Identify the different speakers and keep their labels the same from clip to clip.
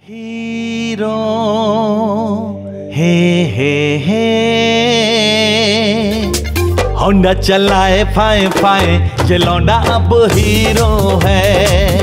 Speaker 1: Hero हे Honda चलाए फाए फाए, ये लौंडा अब हीरो है।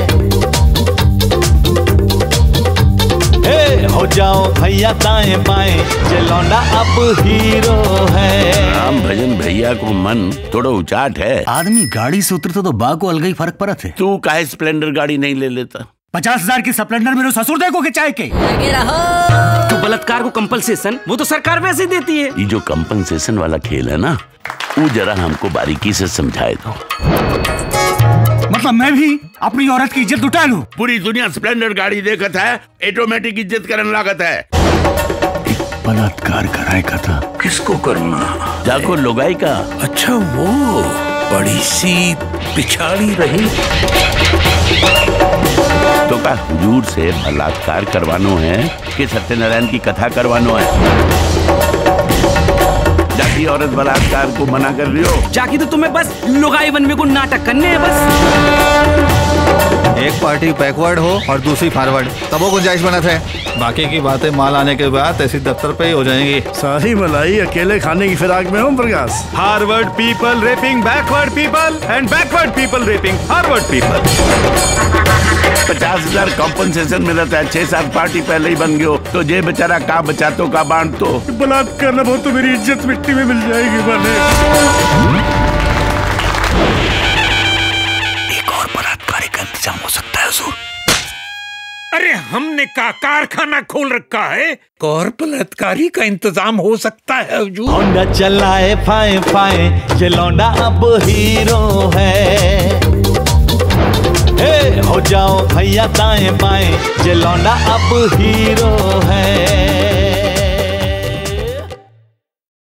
Speaker 1: हो जाओ भैया दाएं बाएं, ये लौंडा अब हीरो है।
Speaker 2: राम भजन भैया को मन थोड़ा उचाट है।
Speaker 3: आदमी गाड़ी से उतरता तो बा को अलग ही फर्क पड़ा थे।
Speaker 2: तू काहे स्प्लेंडर गाड़ी नहीं ले लेता?
Speaker 3: 50,000 की स्प्लेंडर मेरे ससुर देखो के चाय के।
Speaker 4: तो बलात्कार को कंपनसेशन वो तो सरकार वैसे ही देती है।
Speaker 2: ये जो कंपनसेशन वाला खेल है ना, वो जरा हमको बारीकी से समझाए दो।
Speaker 3: मतलब मैं भी अपनी औरत की इज्जत उठा लूं?
Speaker 2: पूरी दुनिया स्प्लेंडर गाड़ी देखत है, ऑटोमेटिक इज्जत करने लागत है।
Speaker 3: बलात्कार कराए का था।
Speaker 5: किसको करना?
Speaker 2: जाको लोगाई का।
Speaker 5: अच्छा वो बड़ी सी पिछाड़ी रही
Speaker 2: तो का हुजूर से बलात्कार करवानो है कि सत्यनारायण की कथा करवानो है? जाकी औरत बलात्कार को मना कर रही हो?
Speaker 4: जाकी तो तुम्हें बस लुगाई बनने को नाटक करने हैं बस।
Speaker 6: एक पार्टी बैकवर्ड हो और दूसरी फॉरवर्ड, तब वो गुंजाइश बना था। बाकी की बातें माल आने के बाद तहसील दफ्तर पे ही हो जाएंगी।
Speaker 7: सारी मलाई अकेले खाने की फिराक में हूँ Prakash.
Speaker 8: Forward people raping backward people and backward people raping forward people.
Speaker 2: 50,000 compensation मिला था, 6-7 पार्टी पहले ही बन गयो, तो जे बेचारा का बचातो का बांट तो
Speaker 7: बलात्कार करना बहुत, तो मेरी इज्जत मिट्टी में मिल जाएगी। मैंने
Speaker 5: एक और बलात्कारी का इंतजाम हो सकता है हुजूर।
Speaker 9: अरे हमने का कारखाना खोल रखा है, और बलात्कारी का इंतजाम हो सकता है हुजूर।
Speaker 1: होंडा चलाए फाए फाए, ये लौंडा अब हीरो है। हो जाओ भैया दाएं बाएं, ये लौंडा अब हीरो है।